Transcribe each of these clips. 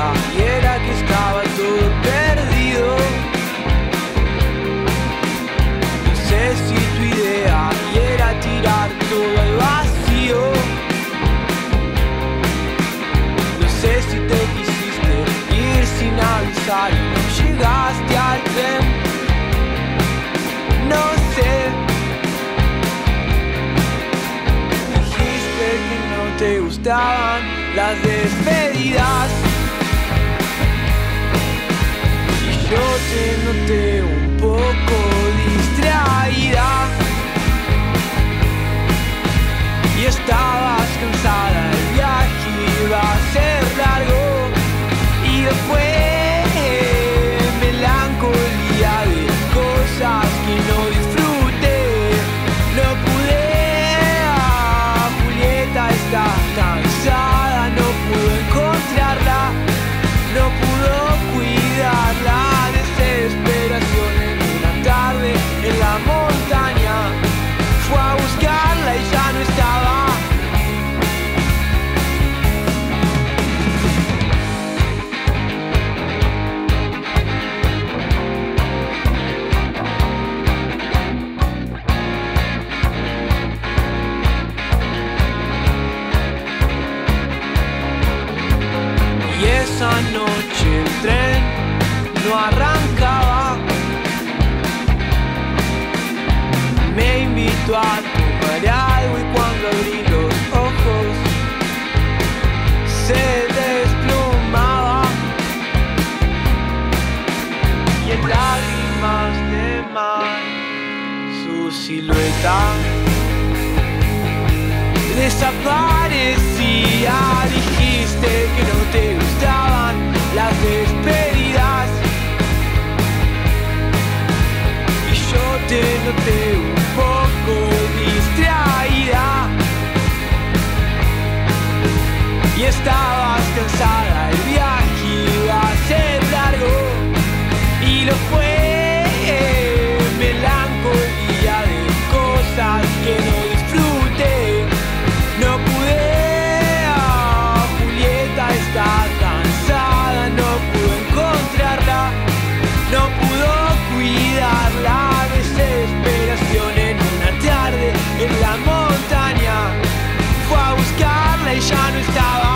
idea y era que estaba todo perdido. No sé si tu idea y era tirar todo al vacío. No sé si te quisiste ir sin avisar y no llegaste al tren. No sé. Dijiste que no te gustaban las despedidas y yo te noté un poco distraída y estabas cansada, el viaje iba a ser largo y después melancolía de cosas que no disfruté. No pude, Julieta está cansada, no pudo encontrarla, no pudo cuidar la desesperación en una tarde en la montaña. Fue a buscarla y ya no estaba. Y esa noche el tren no arrancaba. Me invitó a tomar algo y cuando abrí los ojos se desplomaba. Y en lágrimas de mar su silueta desaparecía. Dijiste que no te gustaban las despedidas y yo te noté un poco distraída y estabas cansada, el viaje iba a ser largo y lo fue. Melancolía de cosas que no disfruté. No pude, Julieta está cansada, no pudo encontrarla, no pudo cuidar la desesperación en una tarde en la montaña. Fue a buscarla y ya no estaba.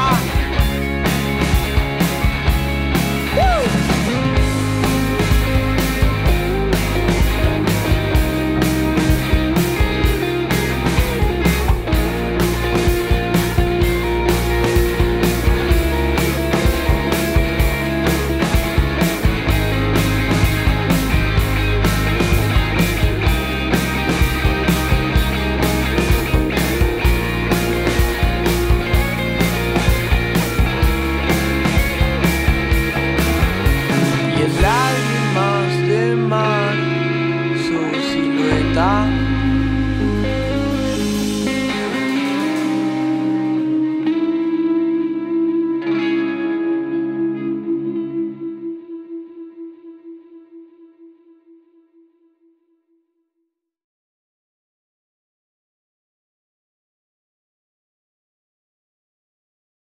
Y en lágrimas de mar su silueta